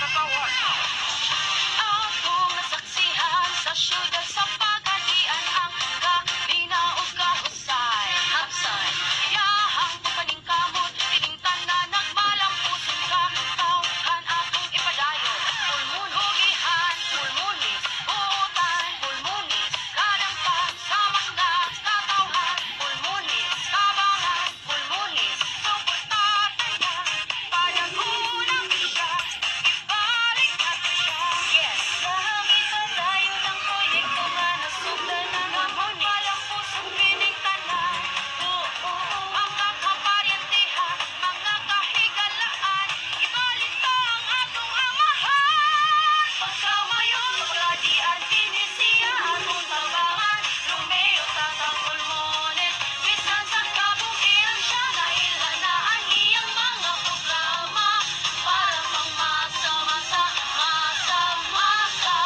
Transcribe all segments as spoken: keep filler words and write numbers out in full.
katawan. Akong nasaksihan sa syudad sa pagadian ang kalinaw kahusay. Hapsay, yahang paningkamot, tiningtan na nagmalampuson ka. Tauhan akong ipadayon, pulmunhugihan, pulmunis, buutan, pulmunis, kadangpan sa mga katauhan, pulmunis, tabangan, pulmunis, suportatan ka, padagunang siya, ibalik natin siya. Yes, kahang ipadayon ang proyekto nga nasundan na namon, walang pusong piningtanan. Oo, ang kakaparyentihan, mga kahigalaan, ibalita ang atong amahan. Pagkamayon, pagkadian, tinisiya atong tabangan, Romeo tatang pulmones, bisan sa kabukiran siya, nailanaan iyang mga programa, para pang masa-masa, masa-masa.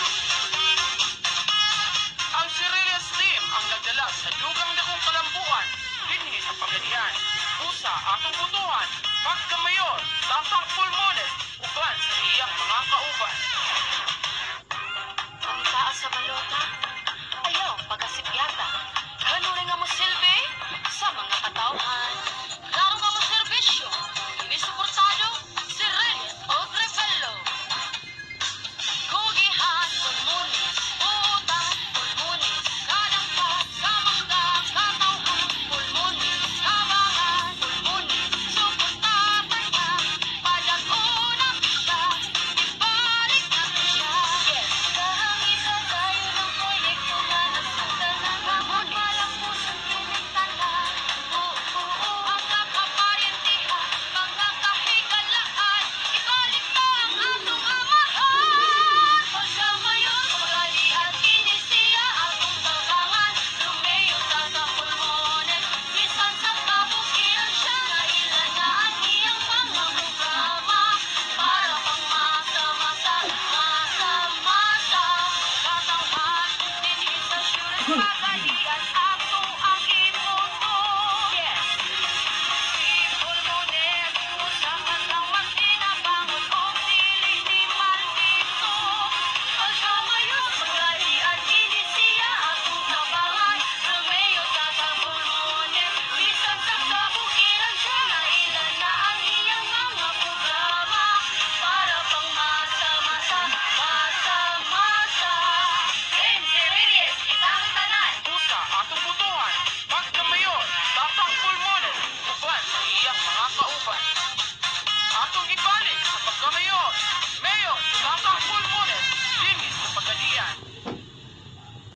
Ang Sirius Team ang nagdala sa dugang dakong kalambuan dinhi sa pagadian. Usa atong butuhan, pagkamayor, tatang pulmones, uban sa iyang mga kauban. Ang taas sa balota, ayaw pagkasibyata.